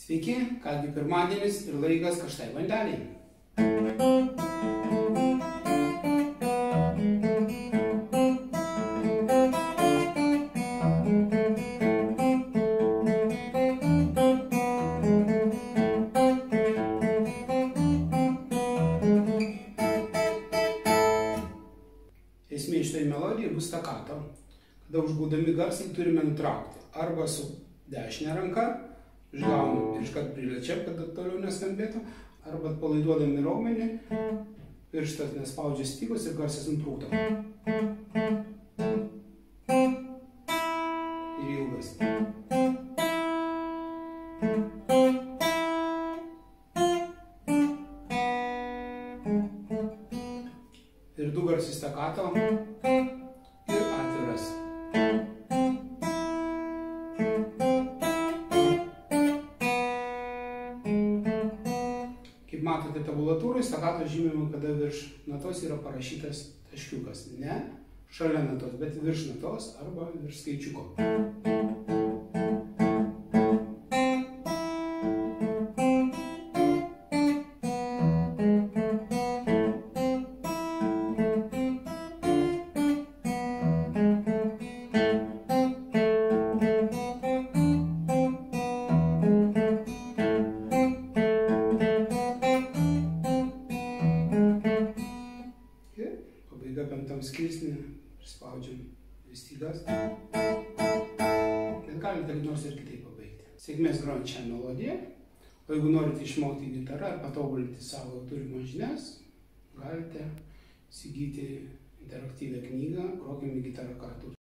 Sveiki, kągi pirmadienis ir laikas karštai vandeniai. Esmė šitoj melodijai bus stakato, kada užgaudami garsai turime nutraukti arba su dešinė ranka, išgaunam ir iškart prilečiam, kad toliau neskambėtų, arba atpalaiduodami raumenį, pirštas nespaudžia stygos ir garsas nutrūkta. Ir ilgas. Ir du garsai stakato ir atviras. Kaip matote tabulatūrai, stakato žymima, kada virš natos yra parašytas taškiukas. Ne šalia natos, bet virš natos arba virš skaičiuko. Pabaiga penktam skirsnį, prispaudžiam stygas. Bet galite nors ir kitaip pabaigti. Sėkmės grojant šią melodiją. O jeigu norite išmokti gitarą ar patobulinti savo turimas žinias, galite įsigyti interaktyvią knygą Grokime gitarą kartu.